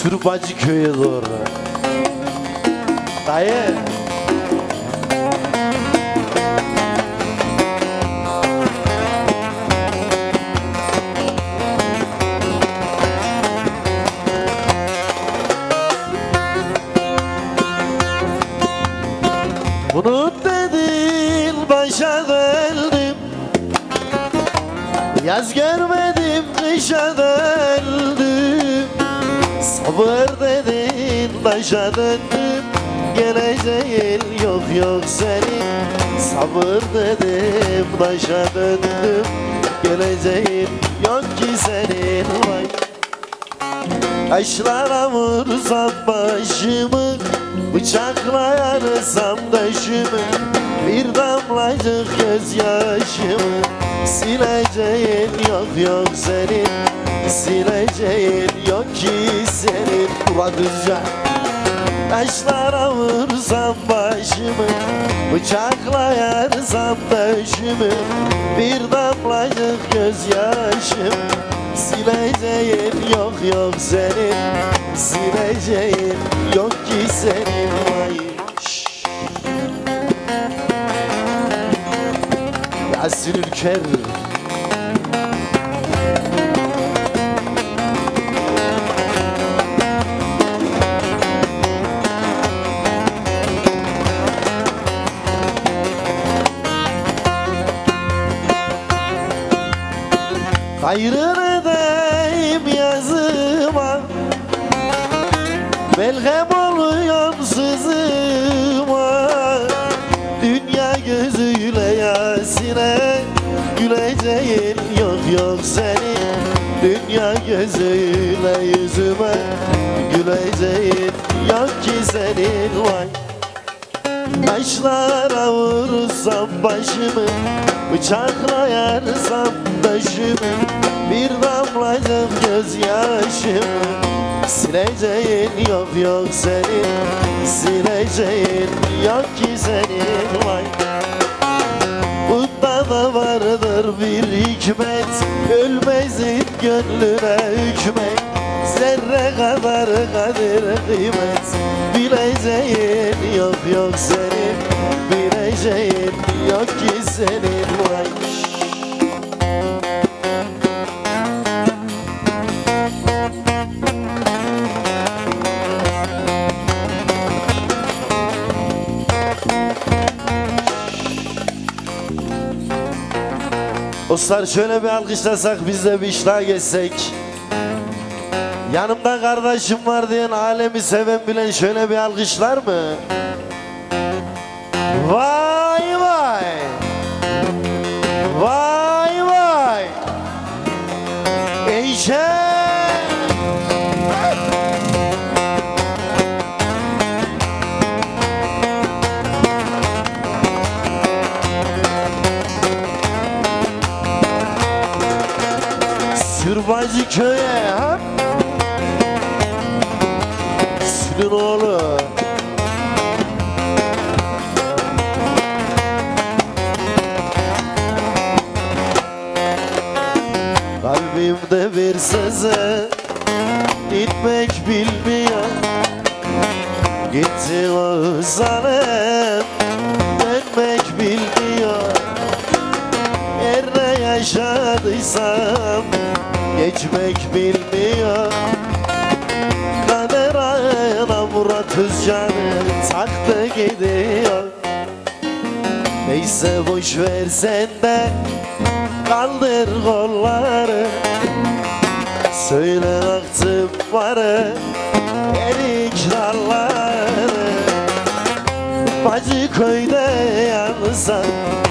Sürbacı köye doğru. Dayı. Unut dedin başa döndüm, yaz görmedim kışa döndüm. Sabır dedin başa döndüm, geleceğin yok yok senin. Sabır dedim başa döndüm, geleceğin yok ki senin. Vay. Taşlara vursam başımı, bıçakla yarısam döşümü, bir damlacık gözyaşımı sileceğin yok yok senin. Sileceğin yok ki senin. Ulan Düzce. Taşlara vursam başımı, bıçakla yarsam döşümü, bir damlacık gözyaşımı sileceğin yok yok senin. Sileceğin yok ki senin. Vay. Yasin Ülker. Hayrını edeyim yazıma, melhem oluyorum sızıma. Dünya gözüyle Yasin'e güleceğin yok yok senin. Dünya gözüyle yüzüme güleceğin yok ki senin. Vay. Taşlara vursam başımı, bıçakla yarsam döşümü, bir damlacık gözyaşımı sileceğin yok yok senin. Sileceğin yok ki senin. Vay. Bunda da vardır bir hikmet, ölmezin gönlüne hükmet. Zerre kadar kadir kıymet bileceğin yok yok senin. Bileceğin yok ki senin. Vay. Dostlar şöyle bir alkışlasak, biz de bir iştah geçsek. Yanımda kardeşim var diyen, alemi seven bilen şöyle bir alkışlar mı? Vay vay. Vay vay. Eyşe. Sürbacı köye ha? Sülün oğlu. Kalbimde bir seze gitmek bilmiyor. Gitti o zalim, dönmek bilmiyor. Nerede yaşadıysam geçmek bilmiyor. Kader ayına Murat Özcan'ı taktı gidiyor. Neyse boş ver sen de, kaldır kolları. Söyle aktım varı, erik dalları. Bacı köyde yansan